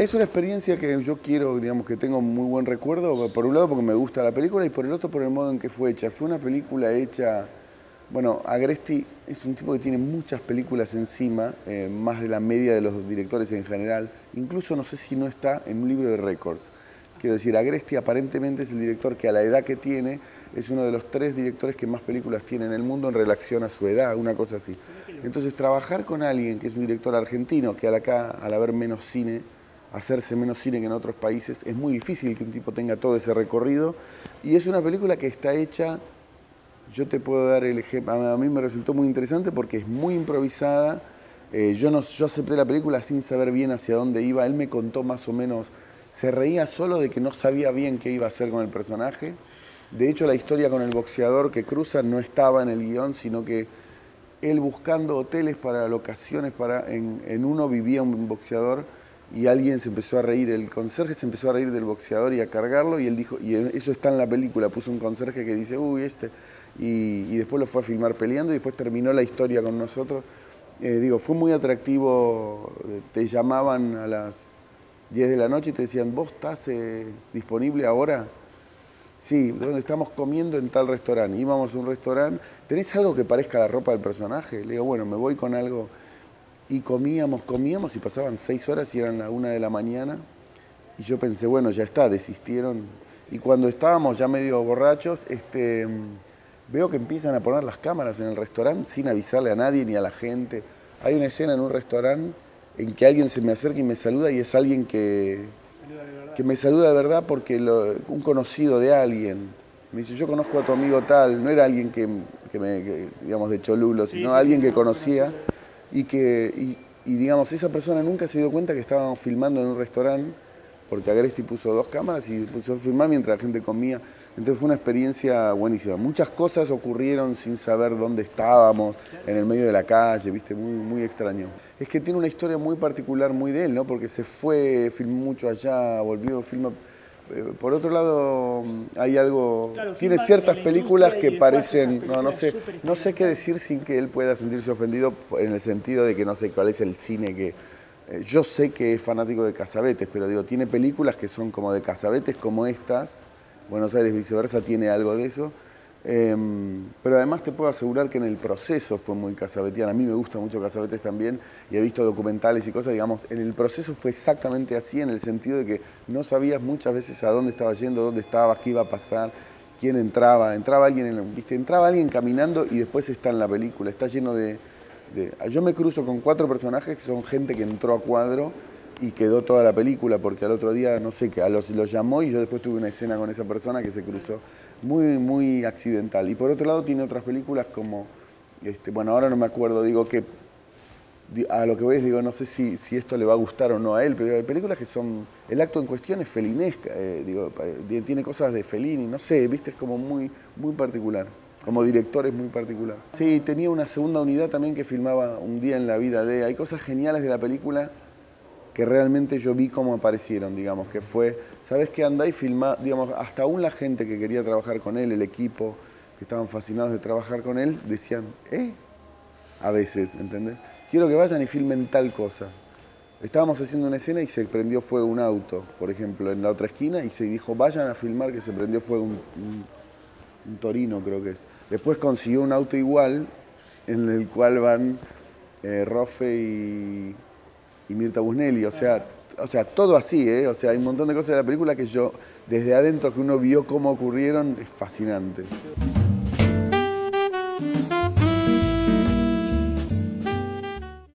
Es una experiencia que yo quiero, digamos, que tengo muy buen recuerdo, por un lado porque me gusta la película y por el otro por el modo en que fue hecha. Fue una película hecha, bueno, Agresti es un tipo que tiene muchas películas encima, más de la media de los directores en general, incluso no sé si no está en un libro de récords. Quiero decir, Agresti aparentemente es el director que a la edad que tiene es uno de los 3 directores que más películas tiene en el mundo en relación a su edad, una cosa así. Entonces trabajar con alguien que es un director argentino, que acá al haber menos cine, hacerse menos cine que en otros países, es muy difícil que un tipo tenga todo ese recorrido. Y es una película que está hecha, yo te puedo dar el ejemplo, a mí me resultó muy interesante porque es muy improvisada. Yo acepté la película sin saber bien hacia dónde iba, él me contó más o menos, se reía solo de que no sabía bien qué iba a hacer con el personaje. De hecho, la historia con el boxeador que cruza no estaba en el guión, sino que él buscando hoteles para locaciones, en uno vivía un boxeador y alguien se empezó a reír, el conserje se empezó a reír del boxeador y a cargarlo y él dijo, y eso está en la película, puso un conserje que dice, uy, y después lo fue a filmar peleando y después terminó la historia con nosotros. Fue muy atractivo, te llamaban a las 10 de la noche y te decían, ¿vos estás disponible ahora? Sí, donde estamos comiendo en tal restaurante. Íbamos a un restaurante, ¿tenés algo que parezca la ropa del personaje? Le digo, bueno, me voy con algo. Y comíamos y pasaban 6 horas y eran la 1 de la mañana. Y yo pensé, bueno, ya está, desistieron. Y cuando estábamos ya medio borrachos, veo que empiezan a poner las cámaras en el restaurante sin avisarle a nadie ni a la gente. Hay una escena en un restaurante en que alguien se me acerca y me saluda y es alguien que me saluda de verdad porque un conocido de alguien. Me dice, yo conozco a tu amigo tal, no era alguien digamos, de Cholulo, sino alguien que conocía y digamos, esa persona nunca se dio cuenta que estábamos filmando en un restaurante porque Agresti puso 2 cámaras y puso a filmar mientras la gente comía. Entonces fue una experiencia buenísima. Muchas cosas ocurrieron sin saber dónde estábamos, en el medio de la calle, ¿viste? Muy, muy extraño. Es que tiene una historia muy particular, muy de él, ¿no? Porque se fue, filmó mucho allá, volvió, filmó. Por otro lado, hay algo... Claro, tiene ciertas películas que parecen... No sé qué decir sin que él pueda sentirse ofendido, en el sentido de que no sé cuál es el cine que... yo sé que es fanático de Cassavetes, pero digo, tiene películas que son como de Cassavetes, como estas. Buenos Aires viceversa tiene algo de eso. Pero además te puedo asegurar que en el proceso fue muy casavetiano. A mí me gusta mucho Cassavetes también y he visto documentales y cosas, digamos, en el proceso fue exactamente así, en el sentido de que no sabías muchas veces a dónde estabas yendo, dónde estabas, qué iba a pasar, quién entraba. Entraba alguien caminando y después está en la película, está lleno yo me cruzo con 4 personajes que son gente que entró a cuadro y quedó toda la película, porque al otro día, no sé, los llamó y yo después tuve una escena con esa persona que se cruzó. Muy, muy accidental. Y por otro lado tiene otras películas como, bueno, ahora no me acuerdo, digo que, a lo que voy digo, no sé si esto le va a gustar o no a él, pero hay películas que son, el acto en cuestión es felinesca, tiene cosas de Fellini, no sé, viste, es como muy, muy particular. Como director es muy particular. Sí, tenía una segunda unidad también que filmaba Un día en la vida de... Hay cosas geniales de la película que realmente yo vi cómo aparecieron, digamos, que fue, ¿sabes qué? Andá y filmá, digamos, hasta aún la gente que quería trabajar con él, el equipo, que estaban fascinados de trabajar con él, decían, a veces, ¿entendés? Quiero que vayan y filmen tal cosa. Estábamos haciendo una escena y se prendió fuego un auto, por ejemplo, en la otra esquina, y se dijo, vayan a filmar que se prendió fuego un Torino, creo que es. Después consiguió un auto igual, en el cual van Rofe y Mirta Busnelli, o sea, todo así, O sea, hay un montón de cosas de la película que yo, desde adentro que uno vio cómo ocurrieron, es fascinante.